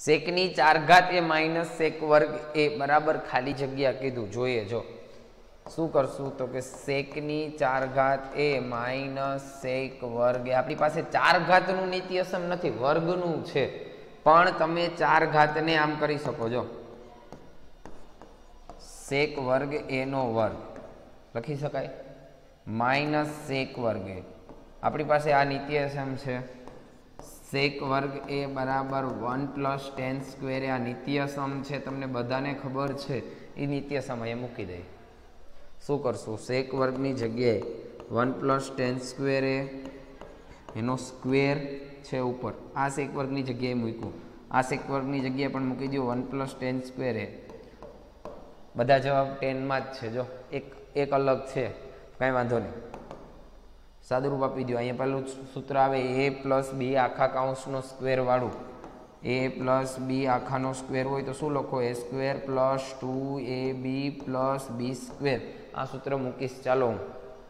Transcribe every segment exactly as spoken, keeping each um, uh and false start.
સેકની ચાર ઘાત એ માઇનસ સેક વર્ગ એ બરાબર ખાલી જગ્યા કીધું જોઈએ જો શું કરશું તો કે સેકની ચાર ઘાત એ માઇનસ સેક વર્ગ એ આપણી પાસે ચાર ઘાતનું નિત્યસમ નથી વર્ગનું છે પણ તમે ચાર ઘાતને આમ કરી શકો છો સેક વર્ગ એનો વર્ગ લખી શકાય માઇનસ સેક વર્ગ એ આપણી પાસે આ નિત્યસમ છે સેક વર્ગ એ બરાબર વન પ્લસ ટેન સ્ક્વેર આ નિત્યસમ છે તમને બધાને ખબર છે એ નિત્યસમ અહીંયા મૂકી દઈએ શું કરશું સેક વર્ગની જગ્યાએ વન પ્લસ ટેન સ્ક્વેર એ એનો સ્ક્વેર છે ઉપર આ સેક વર્ગની જગ્યાએ મૂક્યું આ સેક વર્ગની જગ્યાએ પણ મૂકી દો વન પ્લસ ટેન સ્ક્વેર એ બધા જવાબ ટેનમાં જ છે જો એક એક અલગ છે કાંઈ વાંધો નહીં સાદુરૂપ આપી દો અહીંયા પહેલું સૂત્ર આવે એ પ્લસ બી આખા કાઉન્સનો સ્ક્વેર વાળું એ પ્લસ બી આખાનો સ્ક્વેર હોય તો શું લખો A square plus two A B plus B square આ સૂત્ર મૂકીશ ચાલો હું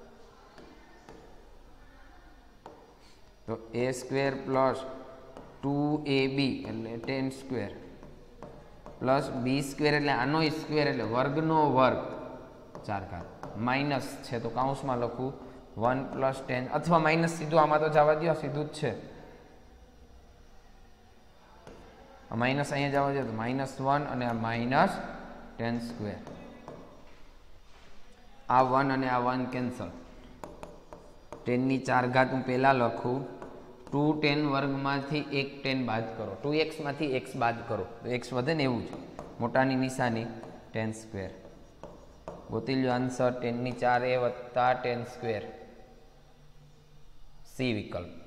તો A square plus two A B એટલે ten square plus B square એટલે આનો સ્ક્વેર એટલે વર્ગનો વર્ગ ચાર ઘાત માઇનસ છે તો કાઉન્સમાં લખું વન પ્લસ ટેન અથવા માઇનસ સીધું આમાં તો જવા દો સીધું જ છે માઇનસ અહીંયા જવા દો તો માઇનસ વન અને આ માઇનસ ટેન સ્ક્વેર આ વન અને આ વન કેન્સલ ટેનની ચાર ઘાત હું પહેલાં લખું ટુ ટેન વર્ગમાંથી એક ટેન બાદ કરો ટુ એક્સમાંથી એક્સ બાદ કરો તો એક્સ વધે ને એવું જ મોટાની નિશાની ટેન સ્ક્વેર ગોતી લો આન્સર ટેનની ચાર એ વત્તા ટેન સ્ક્વેર સી વિકલ્પ